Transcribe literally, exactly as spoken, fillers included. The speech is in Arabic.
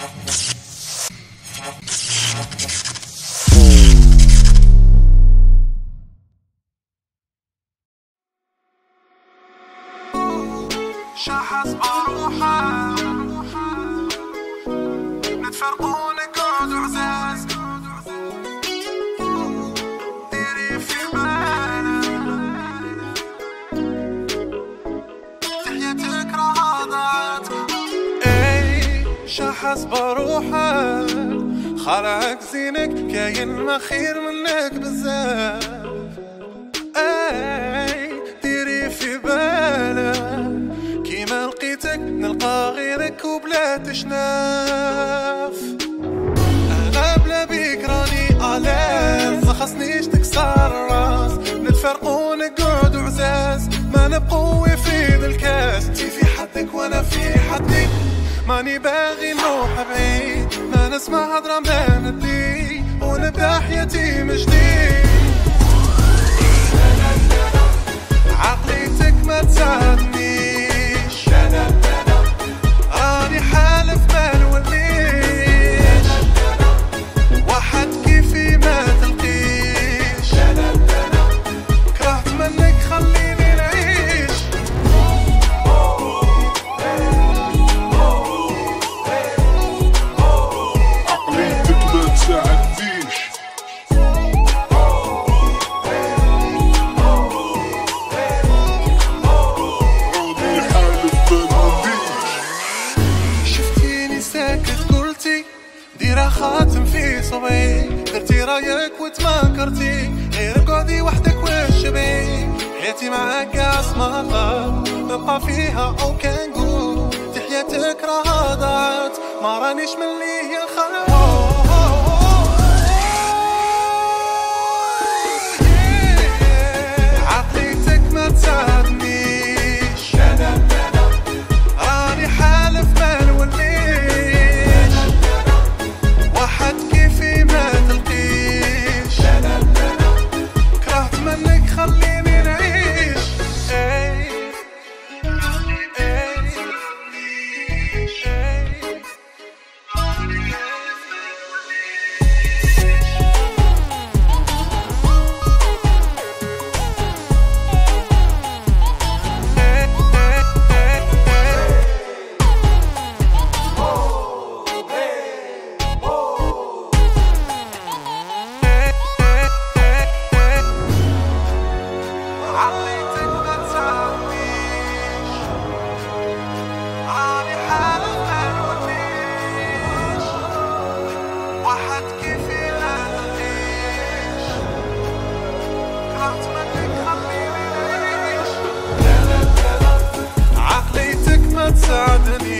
شحص بروحه نتفرقوا نقعد عزاز ديري في بالك تحياتك راه ضاعت. اي شحص بروحه خلعك زينك كاين ما خير منك بزاف. اي ديري في بالك كيما لقيتك نلقى غيرك وبلا تشناف. انا بلا بيك راني الاز ما خصنيش تكسر الراس نتفرقوا نقعدوا عزاز ما نبقوا يفيد الكاس. انتي في حدك وانا في حدي ماني باغي نروح بعيد ما نسمع هضره ما ندي ونبدا حياتي من جديد. عقليتك ما تساعدنيش راني حالف ما نوليش واحد كيفي ما تلقيش كرهت منك خليني نعيش. عقليتك ما تساعدنيش ديرا خاتم في صبي درتي رايك وتماكرتي غير قعدي وحدك والشبي حياتي معاك يا اسم الله نبقى فيها او كنقول تحياتك راها ضاعت ما رانيش من اللي يا خلاص. عقليتك ما تساعدنيش راني حالف ما نوليش واحد كيفي ما تلقيش كرهت منك خليني نعيش. اي اي عقليتك ما تساعدنيش راني حالف ما نوليش واحد كيفي ما تلقيش كرهت منك خليني نعيش. عقليتك ما تساعدنيش